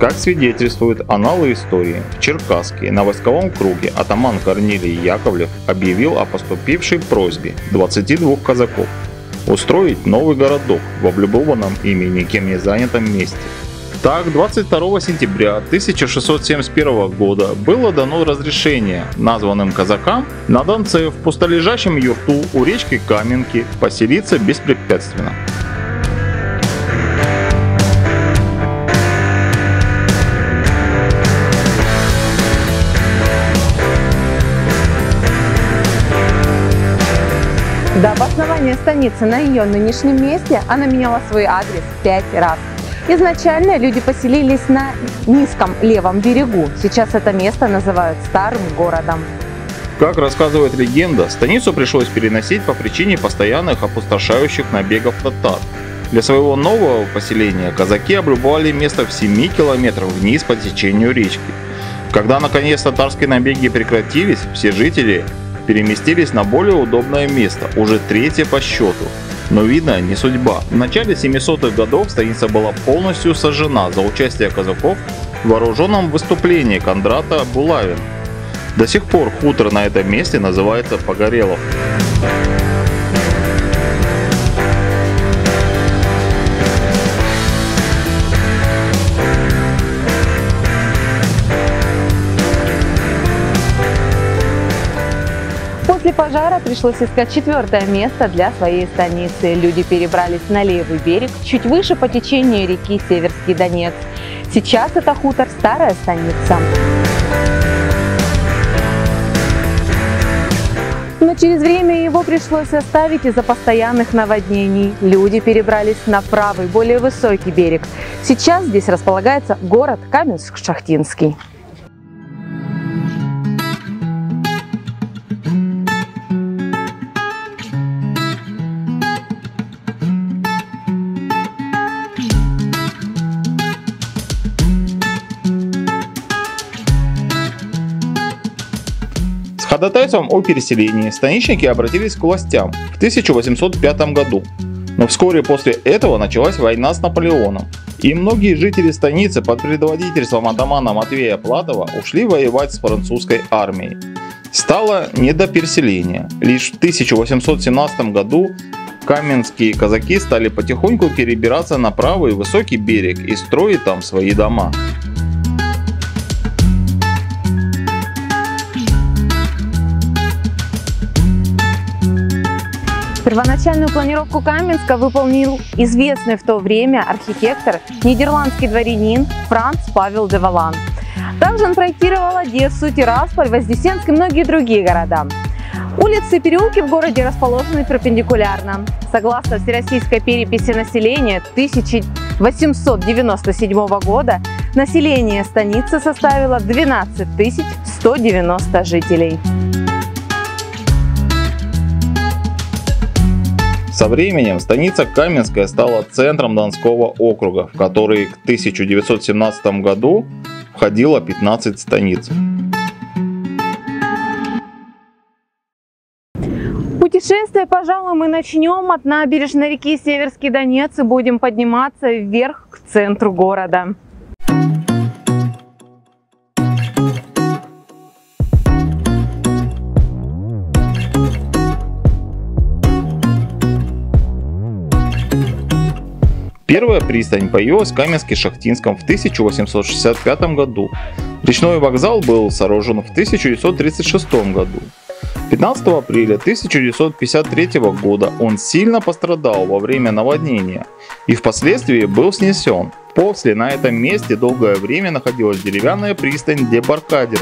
Как свидетельствуют аналы истории, в Черкасске на войсковом круге атаман Корнилий Яковлев объявил о поступившей просьбе 22 казаков устроить новый городок в облюбованном ими никем не занятом месте. Так, 22 сентября 1671 года было дано разрешение названным казакам на Донце в пустолежащем юрту у речки Каменки поселиться беспрепятственно. До обоснования станицы на ее нынешнем месте она меняла свой адрес 5 раз. Изначально люди поселились на низком левом берегу. Сейчас это место называют Старым городом. Как рассказывает легенда, станицу пришлось переносить по причине постоянных опустошающих набегов татар. Для своего нового поселения казаки облюбовали место в 7 километрах вниз по течению речки. Когда наконец татарские набеги прекратились, все жители переместились на более удобное место, уже третье по счету. Но видно, не судьба. В начале 700-х годов станица была полностью сожжена за участие казаков в вооруженном выступлении Кондрата Булавина. До сих пор хутор на этом месте называется Погорелов. После пожара пришлось искать четвертое место для своей станицы. Люди перебрались на левый берег, чуть выше по течению реки Северский Донец. Сейчас это хутор Старая станица. Но через время его пришлось оставить из-за постоянных наводнений. Люди перебрались на правый, более высокий берег. Сейчас здесь располагается город Каменск-Шахтинский. С ходатайством о переселении станичники обратились к властям в 1805 году, но вскоре после этого началась война с Наполеоном, и многие жители станицы под предводительством атамана Матвея Платова ушли воевать с французской армией. Стало не до переселения. Лишь в 1817 году каменские казаки стали потихоньку перебираться на правый высокий берег и строить там свои дома. Первоначальную планировку Каменска выполнил известный в то время архитектор, нидерландский дворянин Франц Павел де Валан. Также он проектировал Одессу, Тирасполь, Вознесенск и многие другие города. Улицы и переулки в городе расположены перпендикулярно. Согласно Всероссийской переписи населения 1897 года, население станицы составило 12 190 жителей. Со временем станица Каменская стала центром Донского округа, в который к 1917 году входило 15 станиц. Путешествие, пожалуй, мы начнем от набережной реки Северский Донец и будем подниматься вверх к центру города. Первая пристань появилась в Каменске-Шахтинском в 1865 году. Речной вокзал был сооружен в 1936 году. 15 апреля 1953 года он сильно пострадал во время наводнения и впоследствии был снесен. После на этом месте долгое время находилась деревянная пристань Дебаркадер.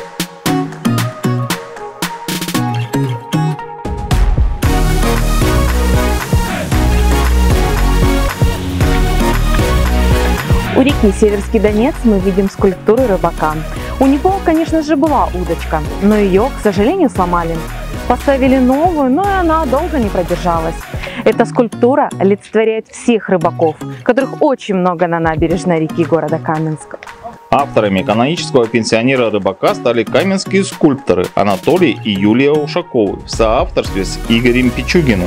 У реки Северский Донец мы видим скульптуру рыбака. У него, конечно же, была удочка, но ее, к сожалению, сломали. Поставили новую, но и она долго не продержалась. Эта скульптура олицетворяет всех рыбаков, которых очень много на набережной реки города Каменска. Авторами канонического пенсионера рыбака стали каменские скульпторы Анатолий и Юлия Ушаковы в соавторстве с Игорем Пичугиным.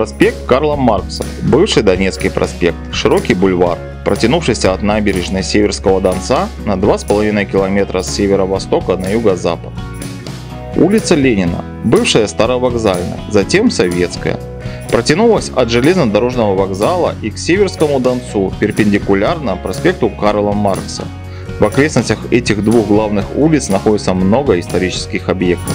Проспект Карла Маркса, бывший Донецкий проспект, широкий бульвар, протянувшийся от набережной Северского Донца на 2,5 километра с северо-востока на юго-запад. Улица Ленина, бывшая Старовокзальная, затем Советская, протянулась от железнодорожного вокзала и к Северскому Донцу перпендикулярно проспекту Карла Маркса. В окрестностях этих двух главных улиц находится много исторических объектов.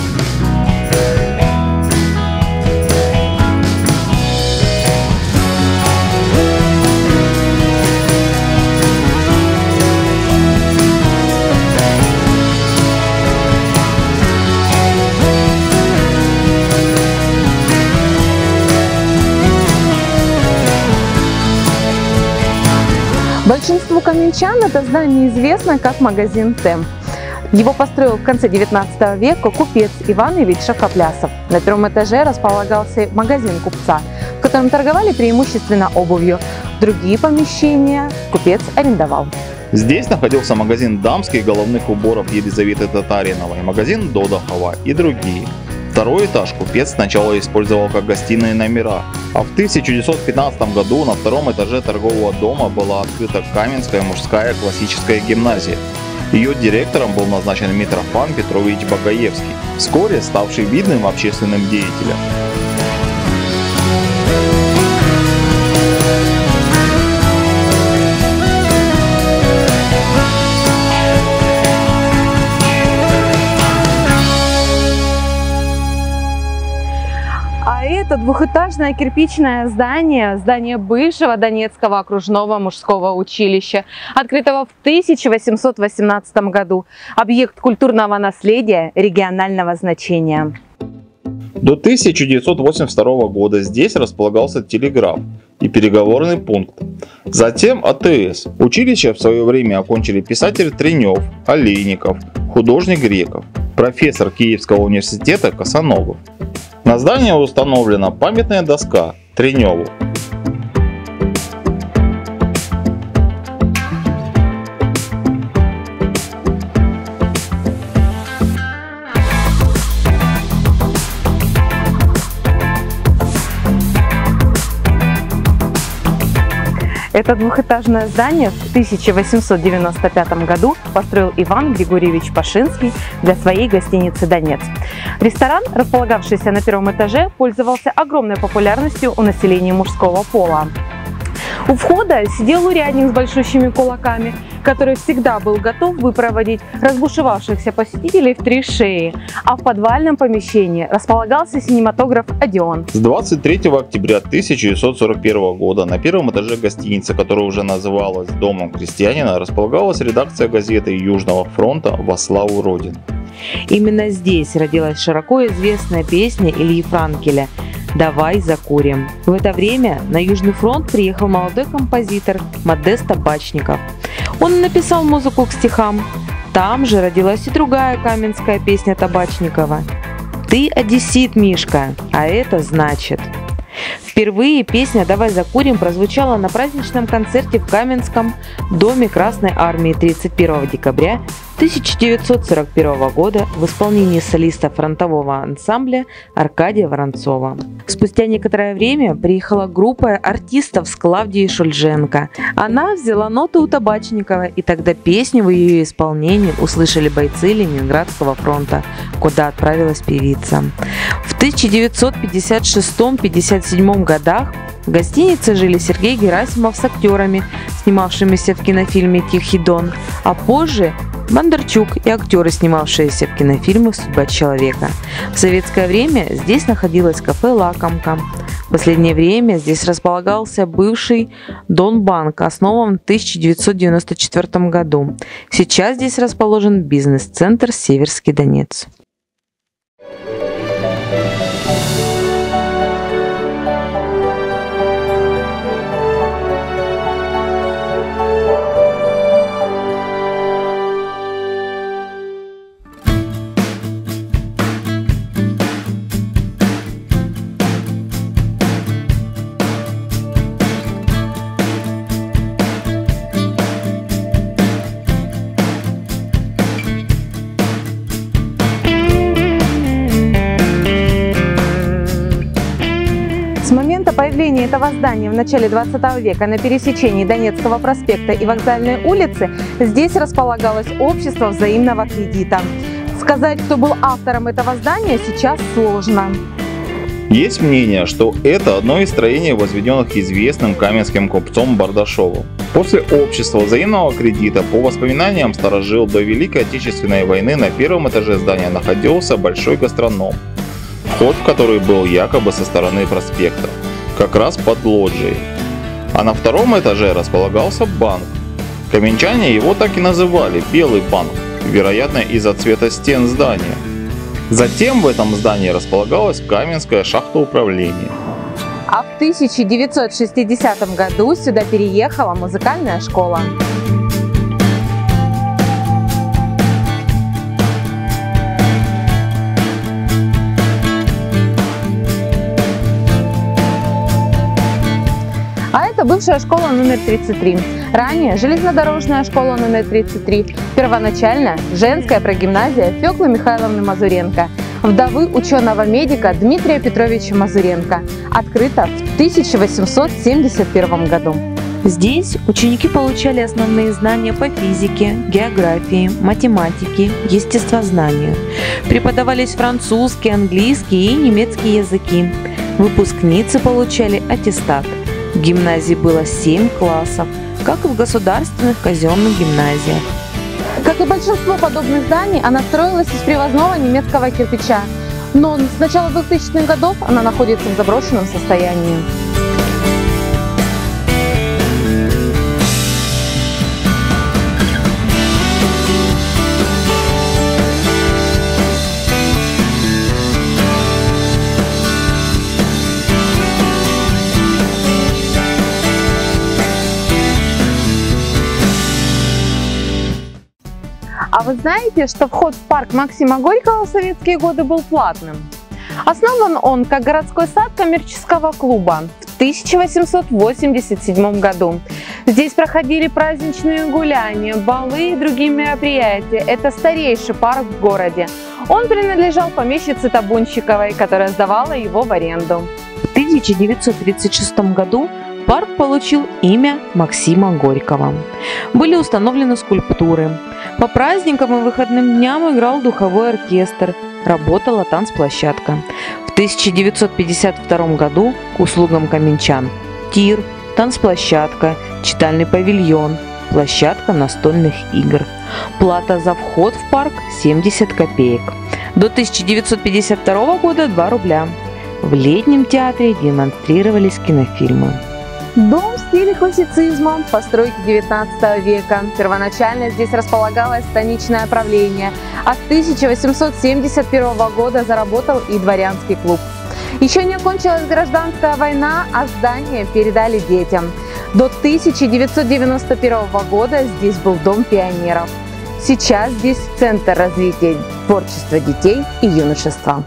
Большинству каменчан это здание известно как магазин «Темп». Его построил в конце 19 века купец Иван Ильич Шовкоплясов. На первом этаже располагался магазин купца, в котором торговали преимущественно обувью. Другие помещения купец арендовал. Здесь находился магазин дамских головных уборов Елизаветы Татариновой, магазин Додохова и другие. Второй этаж купец сначала использовал как гостиные номера, а в 1915 году на втором этаже торгового дома была открыта Каменская мужская классическая гимназия. Ее директором был назначен Митрофан Петрович Багаевский, вскоре ставший видным общественным деятелем. Это двухэтажное кирпичное здание бывшего Донецкого окружного мужского училища, открытого в 1818 году. Объект культурного наследия регионального значения. До 1982 года здесь располагался телеграф и переговорный пункт. Затем АТС. Училище в свое время окончили писатель Тренев, Олейников, художник Греков, профессор Киевского университета Косоногов. На здании установлена памятная доска Треневу. Это двухэтажное здание в 1895 году построил Иван Григорьевич Пашинский для своей гостиницы «Донец». Ресторан, располагавшийся на первом этаже, пользовался огромной популярностью у населения мужского пола. У входа сидел урядник с большущими кулаками, который всегда был готов выпроводить разбушевавшихся посетителей в 3 шеи, а в подвальном помещении располагался синематограф «Одеон». С 23 октября 1941 года на первом этаже гостиницы, которая уже называлась «Домом крестьянина», располагалась редакция газеты Южного фронта «Во славу Родины». Именно здесь родилась широко известная песня Ильи Франкеля «Давай закурим». В это время на Южный фронт приехал молодой композитор Модест Табачников. Он написал музыку к стихам. Там же родилась и другая каменская песня Табачникова «Ты одессит, Мишка, а это значит». Впервые песня «Давай закурим» прозвучала на праздничном концерте в Каменском доме Красной Армии 31 декабря 1941 года в исполнении солиста фронтового ансамбля Аркадия Воронцова. Спустя некоторое время приехала группа артистов с Клавдией Шульженко. Она взяла ноты у Табачникова, и тогда песню в ее исполнении услышали бойцы Ленинградского фронта, куда отправилась певица. В 1956-57 годах в гостинице жили Сергей Герасимов с актерами, снимавшимися в кинофильме «Тихий Дон», а позже Бондарчук и актеры, снимавшиеся в кинофильме «Судьба человека». В советское время здесь находилось кафе «Лакомка». В последнее время здесь располагался бывший Донбанк, основан в 1994 году. Сейчас здесь расположен бизнес-центр «Северский Донец». этого здания в начале 20 века на пересечении Донецкого проспекта и Вокзальной улицы здесь располагалось общество взаимного кредита. Сказать, кто был автором этого здания, сейчас сложно. Есть мнение, что это одно из строений, возведенных известным каменским купцом Бардашовым. После общества взаимного кредита, по воспоминаниям старожил, до Великой Отечественной войны на первом этаже здания находился большой гастроном, вход в который был якобы со стороны проспекта, как раз под лоджией. А на втором этаже располагался банк. Каменчане его так и называли – Белый банк, вероятно из-за цвета стен здания. Затем в этом здании располагалась Каменская шахта управления. А в 1960 году сюда переехала музыкальная школа. А это бывшая школа номер 33. Ранее железнодорожная школа номер 33. Первоначально женская прогимназия Фёклы Михайловны Мазуренко, вдовы ученого-медика Дмитрия Петровича Мазуренко, открыта в 1871 году. Здесь ученики получали основные знания по физике, географии, математике, естествознанию. Преподавались французский, английский и немецкий языки. Выпускницы получали аттестат. В гимназии было 7 классов, как и в государственных казенных гимназиях. Как и большинство подобных зданий, она строилась из привозного немецкого кирпича, но с начала 2000-х годов она находится в заброшенном состоянии. А вы знаете, что вход в парк Максима Горького в советские годы был платным? Основан он как городской сад коммерческого клуба в 1887 году. Здесь проходили праздничные гуляния, балы и другие мероприятия. Это старейший парк в городе. Он принадлежал помещице Табунщиковой, которая сдавала его в аренду. В 1936 году парк получил имя Максима Горького. Были установлены скульптуры. По праздникам и выходным дням играл духовой оркестр, работала танцплощадка. В 1952 году к услугам каменчан тир, танцплощадка, читальный павильон, площадка настольных игр. Плата за вход в парк 70 копеек. До 1952 года 2 рубля. В летнем театре демонстрировались кинофильмы. Дом в стиле классицизма, постройки 19 века. Первоначально здесь располагалось станичное правление, а с 1871 года заработал и дворянский клуб. Еще не окончилась гражданская война, а здание передали детям. До 1991 года здесь был дом пионеров. Сейчас здесь центр развития творчества детей и юношества.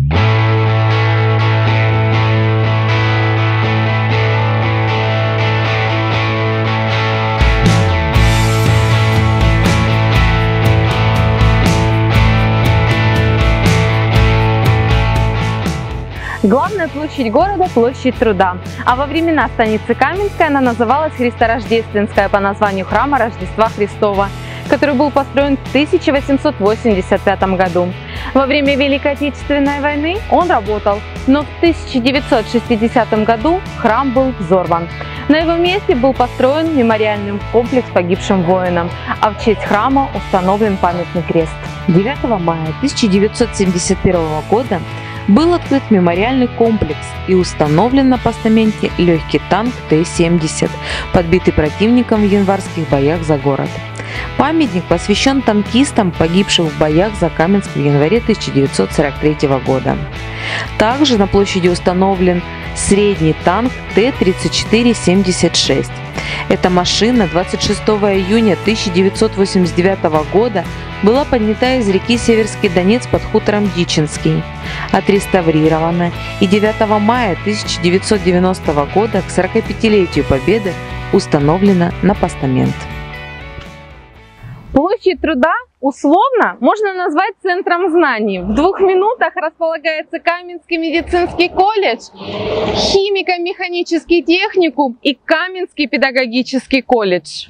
Главная площадь города – площадь Труда, а во времена станицы Каменской она называлась Христорождественская по названию храма Рождества Христова, который был построен в 1885 году. Во время Великой Отечественной войны он работал, но в 1960 году храм был взорван. На его месте был построен мемориальный комплекс погибшим воинам, а в честь храма установлен памятный крест. 9 мая 1971 года был открыт мемориальный комплекс и установлен на постаменте легкий танк Т-70, подбитый противником в январских боях за город. Памятник посвящен танкистам, погибшим в боях за Каменск в январе 1943 года. Также на площади установлен средний танк Т-34-76. Эта машина 26 июня 1989 года была поднята из реки Северский Донец под хутором Дичинский, отреставрирована и 9 мая 1990 года к 45-летию Победы установлена на постамент. Площадь Труда Условно можно назвать центром знаний. В 2 минутах располагается Каменский медицинский колледж, химико-механический техникум и Каменский педагогический колледж.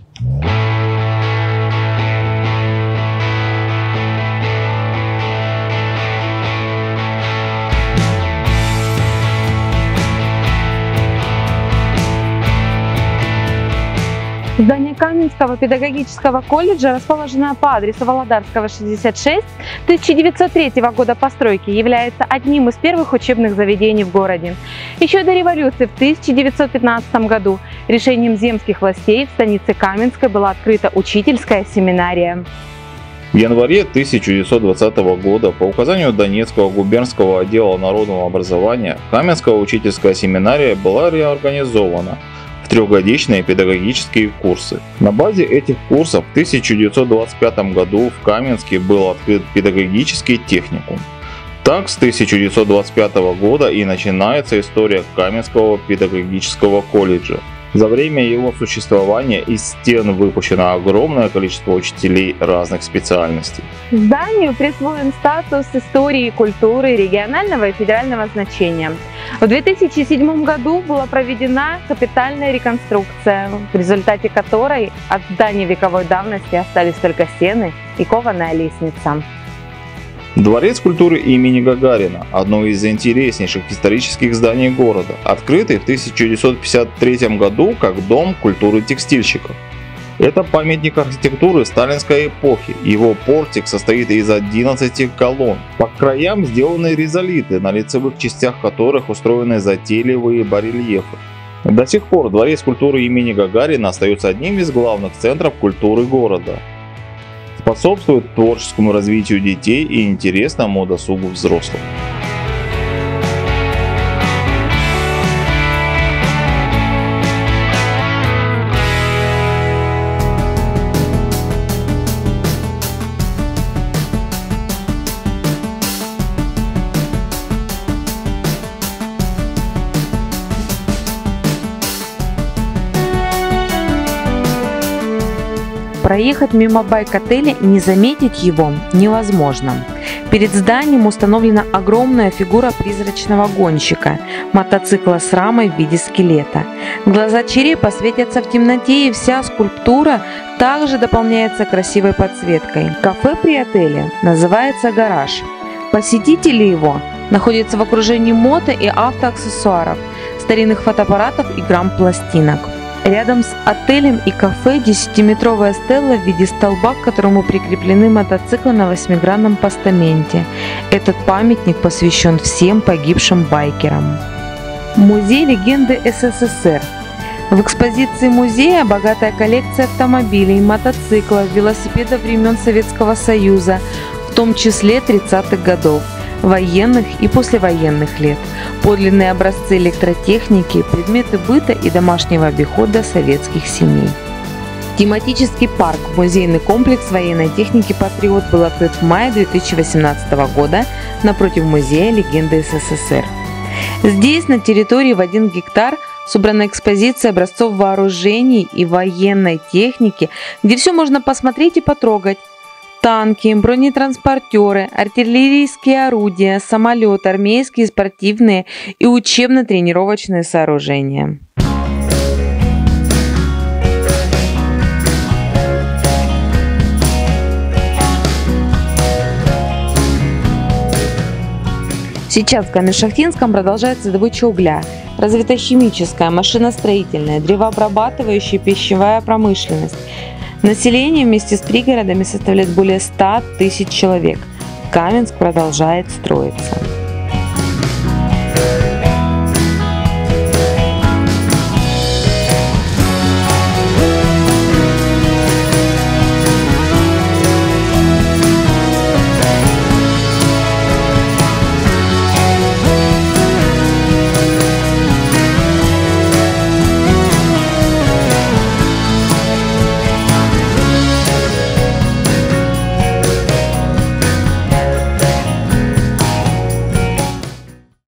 Здание Каменского педагогического колледжа, расположенное по адресу Володарского, 66, 1903 года постройки, является одним из первых учебных заведений в городе. Еще до революции в 1915 году решением земских властей в станице Каменской была открыта учительская семинария. В январе 1920 года по указанию Донецкого губернского отдела народного образования Каменская учительская семинария была реорганизована в 3-годичные педагогические курсы. На базе этих курсов в 1925 году в Каменске был открыт педагогический техникум. Так, с 1925 года и начинается история Каменского педагогического колледжа. За время его существования из стен выпущено огромное количество учителей разных специальностей. Зданию присвоен статус истории и культуры регионального и федерального значения. В 2007 году была проведена капитальная реконструкция, в результате которой от здания вековой давности остались только стены и кованая лестница. Дворец культуры имени Гагарина – одно из интереснейших исторических зданий города, открытый в 1953 году как Дом культуры текстильщиков. Это памятник архитектуры сталинской эпохи. Его портик состоит из 11 колонн. По краям сделаны ризолиты, на лицевых частях которых устроены затейливые барельефы. До сих пор Дворец культуры имени Гагарина остается одним из главных центров культуры города. Способствует творческому развитию детей и интересному досугу взрослых. Проехать мимо байк-отеля и не заметить его невозможно. Перед зданием установлена огромная фигура призрачного гонщика, мотоцикла с рамой в виде скелета. Глаза черепа светятся в темноте, и вся скульптура также дополняется красивой подсветкой. Кафе при отеле называется «Гараж». Посетители его находятся в окружении мото и автоаксессуаров, старинных фотоаппаратов и грамм-пластинок. Рядом с отелем и кафе 10-метровая стелла в виде столба, к которому прикреплены мотоциклы на 8-гранном постаменте. Этот памятник посвящен всем погибшим байкерам. Музей легенды СССР. В экспозиции музея богатая коллекция автомобилей, мотоциклов, велосипедов времен Советского Союза, в том числе 30-х годов, военных и послевоенных лет, подлинные образцы электротехники, предметы быта и домашнего обихода советских семей. Тематический парк «Музейный комплекс военной техники «Патриот» был открыт в мае 2018 года напротив Музея легенды СССР. Здесь на территории в 1 гектар собрана экспозиция образцов вооружений и военной техники, где все можно посмотреть и потрогать. Танки, бронетранспортеры, артиллерийские орудия, самолеты, армейские, спортивные и учебно-тренировочные сооружения. Сейчас в Камень-Шахтинском продолжается добыча угля, развита химическая, машиностроительная, древообрабатывающая и пищевая промышленность. Население вместе с пригородами составляет более 100 тысяч человек. Каменск продолжает строиться.